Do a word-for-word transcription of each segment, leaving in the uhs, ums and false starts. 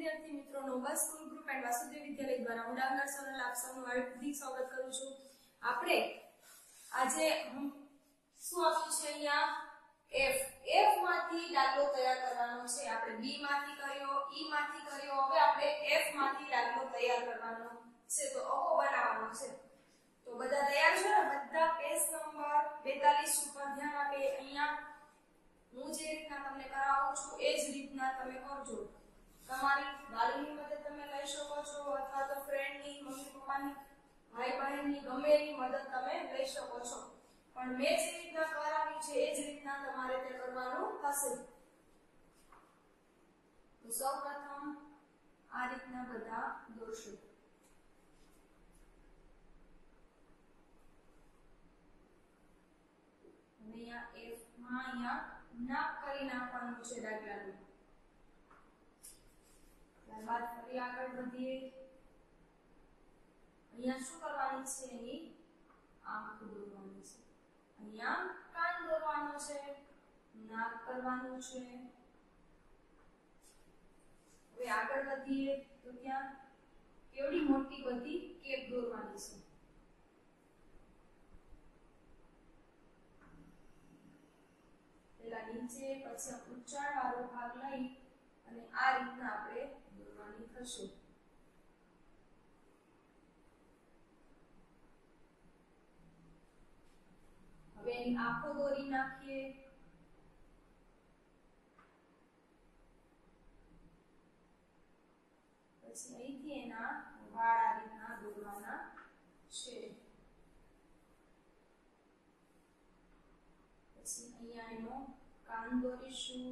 વિદ્યાર્થી મિત્રો noble school group and Vasudev વિદ્યાલય દ્વારા હું ડાંગર સોનલ આપ સૌનું હાર્દિક સ્વાગત કરું છું। આપણે આજે શું આપ્યું છે અહીંયા f f માંથી દાખલો તૈયાર કરવાનો છે। આપણે b માંથી કર્યો, e માંથી કર્યો, હવે આપણે f માંથી દાખલો તૈયાર કરવાનો છે, તો આવો બનાવવાનો છે। તો બધા તૈયાર છો ને? બધા પેજ નંબર બેતાલીસ ઉપર ધ્યાન આપે। અહીંયા હું જે રીતના તમને કરાવું છું એ જ રીતના તમે કરજો। તમારી વાલીની મદદ તમે લઈ શકો છો અથવા તો ફ્રેન્ડની, મમ્મી પપ્પાની, ભાઈ બહેનની ગમે એની મદદ તમે લઈ શકો છો, પણ મેં જે રીતના કરાવ્યું છે એ જ રીતના તમારે તે કરવાનું થશે। તો સૌપ્રથમ આ રીતના બધા દોરશો। અહીંયા f માં અહીંયા નાક કરી નાખવાનું છે દાખલાનું। ત્યારબાદ ફરી આગળ વધીએ। અહીંયા શું કરવાની છે? એની આંખ દોરવાની છે। અહીંયા કાન દોરવાનો છે, નાક કરવાનું છે। હવે આગળ વધીએ તો ત્યાં કેવડી મોટી બધી કેપ દોરવાની છે। નીચે પછી ઊંચાણ વાળો ભાગ લઈ અને આ રીતના આપણે દોરવાની થશે। હવે એની આંખો દોરી નાખીએ। પછી અહીંથી એના વાળ આ રીતના દોરવાના છે। પછી અહીંયા એનો કાન દોરીશું।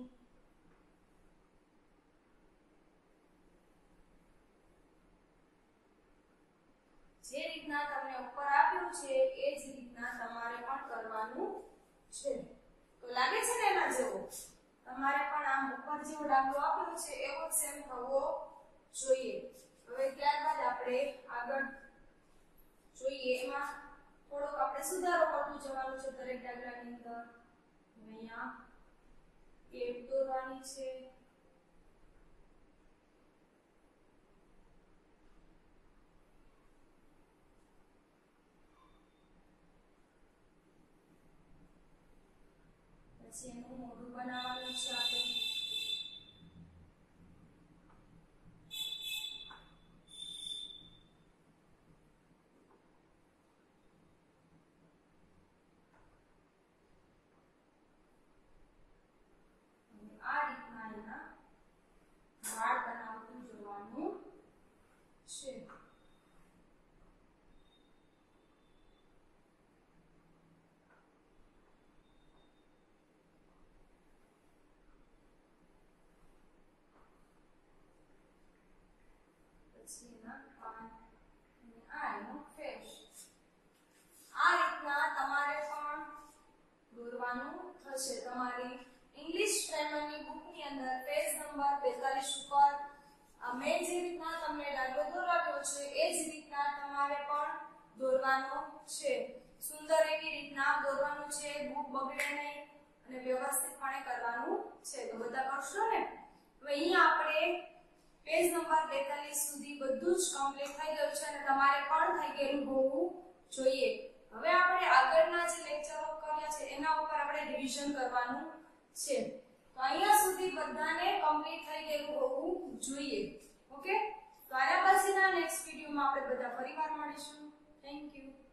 જે રીતના તમને ઉપર આપ્યું છે એ જ રીતના તમારે પણ કરવાનું છે। તો લાગે છે ને એના જેવો? તમારે પણ આમ ઉપર જેવો દાખલો આપ્યો છે એવો જ સેમ થવો જોઈએ। હવે ત્યારબાદ આપણે આગળ જોઈએ, એમાં થોડોક આપણે સુધારો કરતું જવાનું છે દરેક દાખલાની અંદર। અહીંયા કેપ દોરવાની છે। પછી એનું મોઢું બનાવવાનું છે આપણે। આ રીતના એના વાળ બનાવતું જવાનું છે। પછી એના કાન અને આ એનો ફેસ। આ રીતના તમારે પણ દોરવાનું થશે। તમારી ઇંગ્લિશ ગ્રામરની બુકની અંદર પેજ નંબર બેતાલીસ ઉપર મેં જે રીતના તમને દાખલો દોરાવ્યો છે એ જ રીતના તમારે પણ દોરવાનો છે। સુંદર એવી રીતના દોરવાનું છે, બુક બગડે નહીં અને વ્યવસ્થિતપણે કરવાનું છે। તો બધા કરશો ને? હવે અહીંયા આપણે પેજ નંબર બેતાલીસ સુધી બધું જ કમ્પ્લીટ થઈ ગયું છે અને તમારે પણ થઈ ગયેલું હોવું જોઈએ। હવે આપણે આગળના જે લેક્ચરો કર્યા છે એના ઉપર આપણે રિવિઝન કરવાનું છે। તો અહીંયા સુધી બધાને કમ્પ્લીટ થઈ ગયેલું હોવું જોઈએ। ઓકે, તો આના પછીના નેક્સ્ટ વિડિયોમાં આપણે બધા ફરીવાર મળીશું। Thank you.